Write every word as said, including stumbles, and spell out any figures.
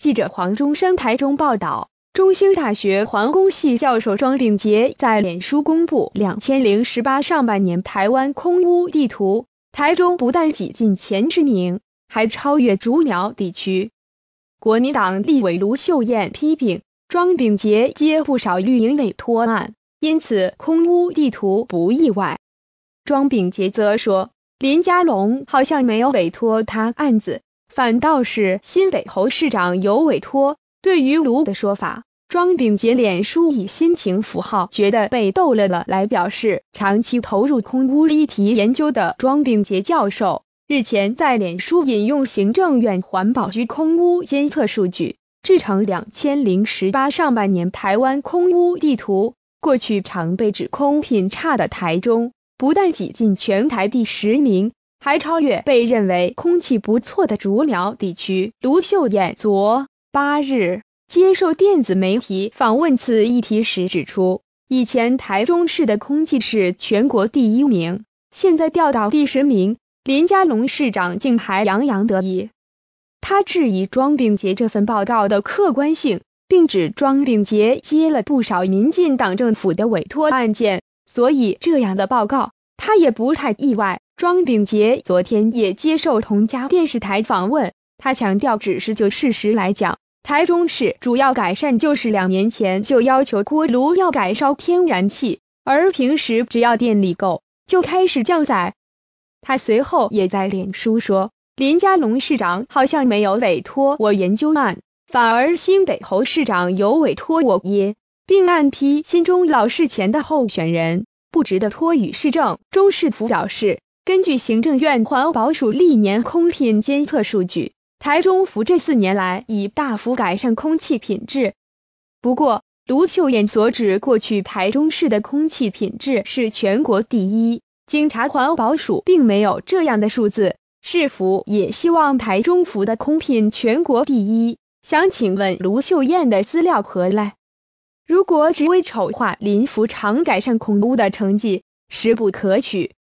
记者黄中山台中报道，中兴大学环工系教授庄秉杰在脸书公布两千零十八上半年台湾空污地图，台中不但挤进前十名，还超越竹苗地区。国民党立委卢秀燕批评庄秉杰接不少绿营委托案，因此空污地图不意外。庄秉杰则说，林佳龙好像没有委托他案子，反倒是新北侯市长有委托。对于卢的说法，庄秉杰脸书以心情符号觉得被逗乐了来表示，长期投入空污议题研究的庄秉杰教授日前在脸书引用行政院环保局空污监测数据，制成两千零十八上半年台湾空污地图。过去常被指空品差的台中，不但挤进全台第十名，还超越被认为空气不错的竹苗地区。卢秀燕昨八日接受电子媒体访问此议题时指出，以前台中市的空气是全国第一名，现在掉到第十名，林佳龙市长竟还洋洋得意。他质疑庄秉杰这份报告的客观性，并指庄秉杰接了不少民进党政府的委托案件，所以这样的报告他也不太意外。庄秉杰昨天也接受同家电视台访问，他强调只是就事实来讲，台中市主要改善就是两年前就要求锅炉要改烧天然气，而平时只要电力够就开始降载。他随后也在脸书说，林佳龙市长好像没有委托我研究案，反而新北侯市长有委托我耶，并暗批新中老市前的候选人不值得托予市政。中市府表示，根据行政院环保署历年空品监测数据，台中府这四年来已大幅改善空气品质。不过，卢秀燕所指过去台中市的空气品质是全国第一，经查环保署并没有这样的数字，市府也希望台中府的空品全国第一。想请问卢秀燕的资料何来？如果只为丑化林府长改善空污的成绩，实不可取。